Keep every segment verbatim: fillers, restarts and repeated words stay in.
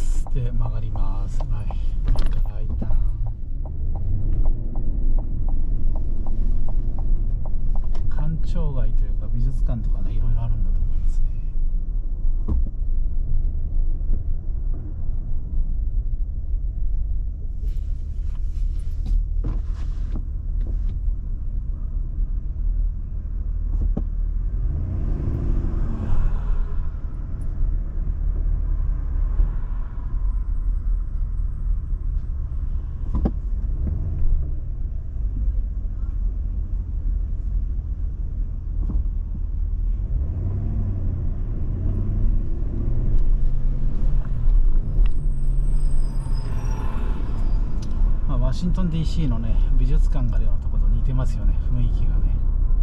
。で曲がります。はい、これから一旦官庁街というか美術館とかね、いろいろあるんだと思いますね。ワシントン ディーシー のね美術館があるようなところと似てますよね、雰囲気がね。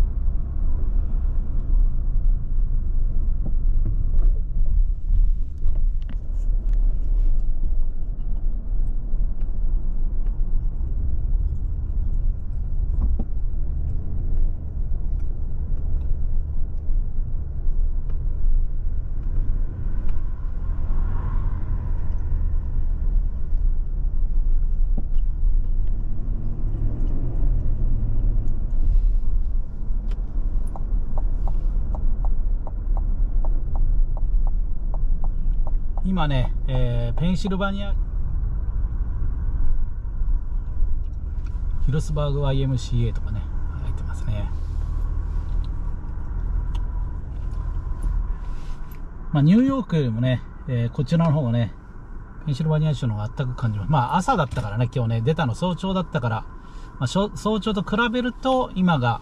今ね、えー、ペンシルバニアヒルスバーグ ワイエムシーエー とかね入ってますね。まあ、ニューヨークよりもね、えー、こちらの方がねペンシルバニア州の方があったく感じます。まあ朝だったからね、今日ね出たの早朝だったから、まあ、早朝と比べると今が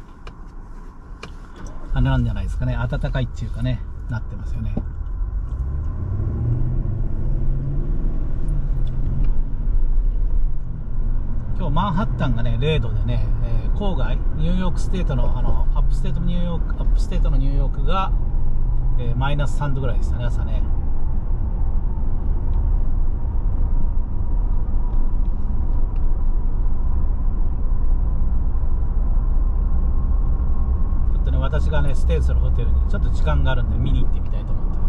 あれなんじゃないですかね、暖かいっていうかねなってますよね。今日マンハッタンがねれいどでね、えー、郊外ニューヨークステートのあのアップステートのニューヨークアップステートのニューヨークが、えー、マイナスさんどぐらいでしたね、朝ね。ちょっとね私がねステイするホテルにちょっと時間があるんで見に行ってみたいと思ってます。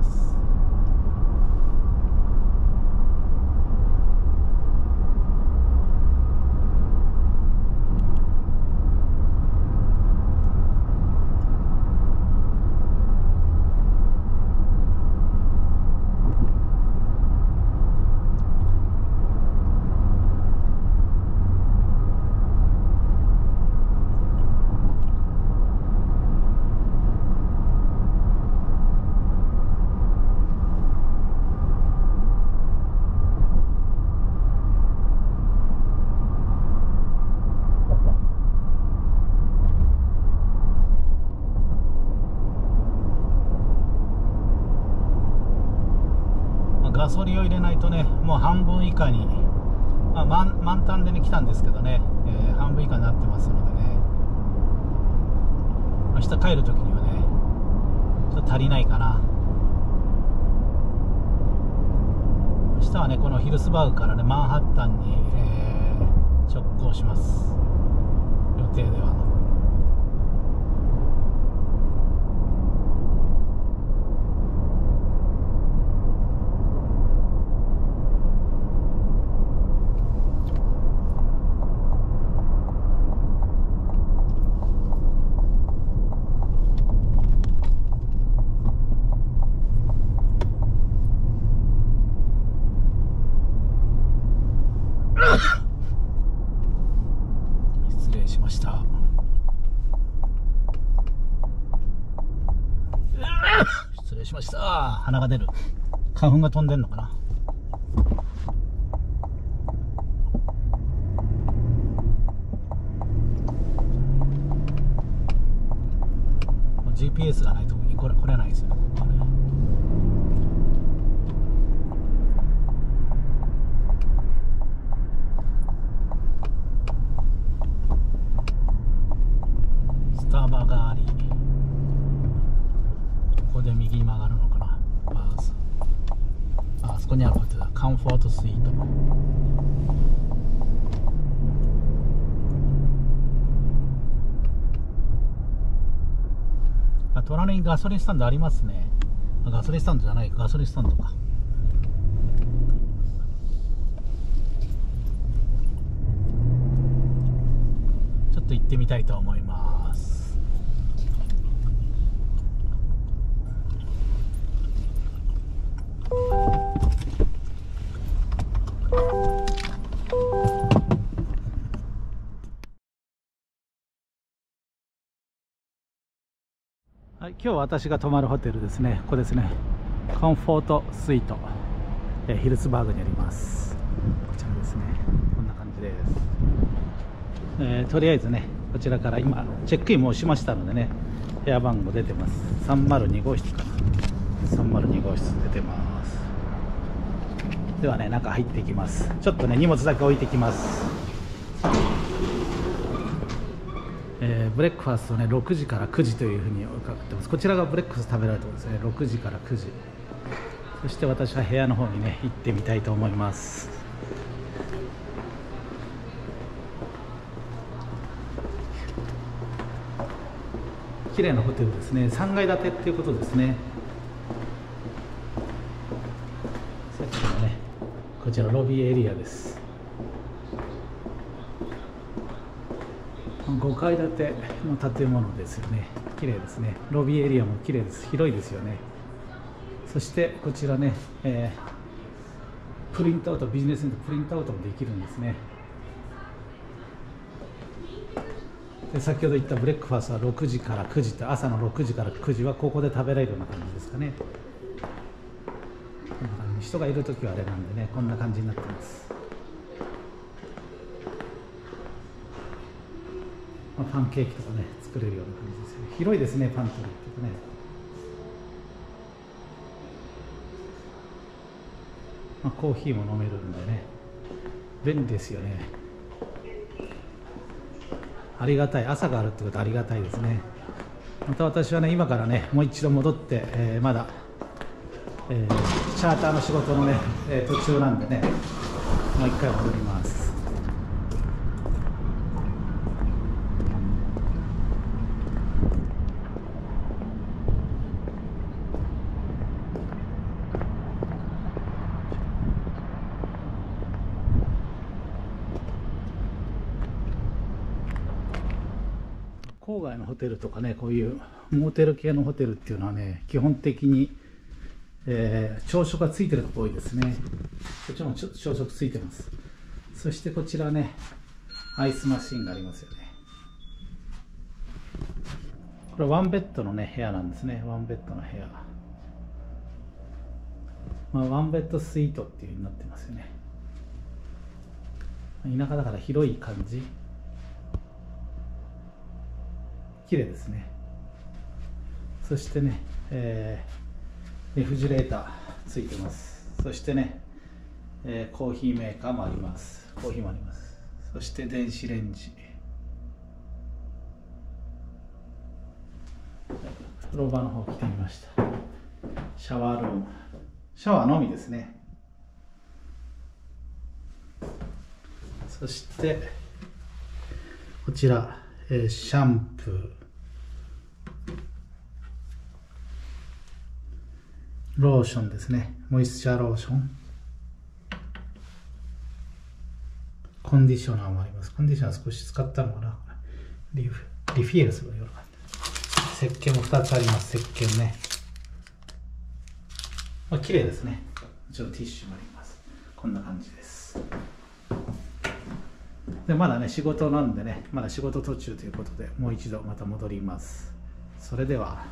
ガソリンを入れないとねもう半分以下に、まあ、満, 満タンでね来たんですけどね、えー、半分以下になってますのでね、明日帰る時にはねちょっと足りないかな。明日はねこのヒルスバーグからねマンハッタンに、えー、直行します予定では。失礼しました。失礼しました。鼻が出る。花粉が飛んでんのかな。ジーピーエス がないとこに来れ、来れないですよね、ここはね。スタバがあり、ここで右に曲がるのかな。バース、あ、あそこにあるホテルだ。カンフォートスイート。あ、隣にガソリンスタンドありますね。ガソリンスタンドじゃない、ガソリンスタンドか。 ってみたいと思います。はい、今日私が泊まるホテルですね。ここですね。コンフォートスイート、えー、ヒルツバーグにあります。こちらですね。こんな感じです。えー、とりあえずね、こちらから今チェックインもしましたのでね、部屋番号出てます。さんまるにごうしつかな。さんまるにごうしつ出てます。ではね、中入っていきます。ちょっとね、荷物だけ置いてきます。えー、ブレックファーストね、ろくじからくじというふうに伺ってます。こちらがブレックファースト食べられるところですね。ろくじからくじ。そして私は部屋の方にね、行ってみたいと思います。綺麗なホテルですね。さんがい建てっていうことですね。さっきのね、こちらロビーエリアです。ごかい建ての建物ですよね。綺麗ですね。ロビーエリアも綺麗です。広いですよね。そしてこちらね、えー、プリントアウト、ビジネスでプリントアウトもできるんですね。で先ほど言ったブレックファーストはろくじからくじって、朝のろくじからくじはここで食べられるような感じですかね。こんな感じ、人がいるときはあれなんでね、こんな感じになってます。まあ、パンケーキとかね、作れるような感じですよね。広いですね、パントリーっていうかね。まあ、コーヒーも飲めるんでね、便利ですよね。ありがたい、朝があるってことはありがたいですね。また私はね、今からね、もう一度戻って、えー、まだ、えー、チャーターの仕事のね、えー、途中なんでね、もう一回戻ります。郊外のホテルとかね、こういうモーテル系のホテルっていうのはね、基本的に、えー、朝食がついてるとこ多いですね。こっちも朝食ついてます。そしてこちらね、アイスマシンがありますよね。これワンベッドのね、部屋なんですね。ワンベッドの部屋。まあ、ワンベッドスイートっていう風になってますよね。田舎だから広い感じ。綺麗ですね。そしてね、えー、レフジュレーターついてます。そしてね、えー、コーヒーメーカーもあります。コーヒーもあります。そして電子レンジ、風呂場の方来てみました。シャワールーム、シャワーのみですね。そしてこちら、えー、シャンプー、ローションですね。モイスチャーローション。コンディショナーもあります。コンディショナー少し使ったのかな。リフ、リフィールするような感じ。石鹸もふたつあります。石鹸ね。まあ、綺麗ですね。もちろんティッシュもあります。こんな感じです。でまだね、仕事なんでね、まだ仕事途中ということで、もう一度また戻ります。それでは。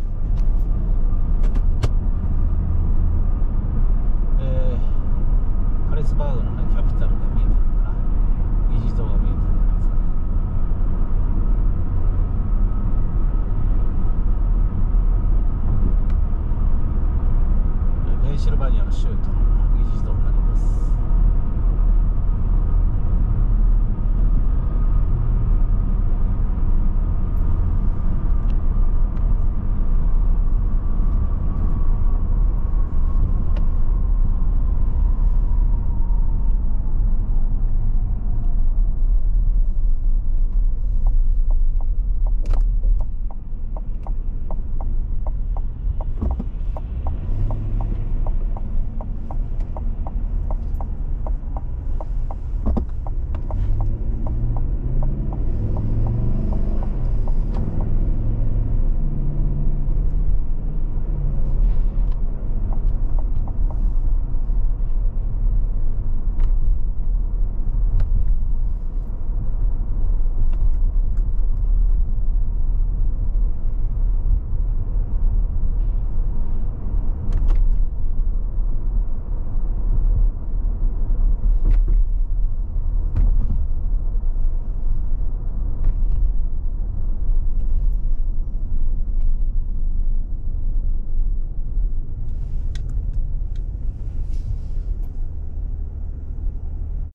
ハリスバーグの、ね、キャピタルが見えてるから、議事堂が見えてるんですね。ペンシルバニアの州都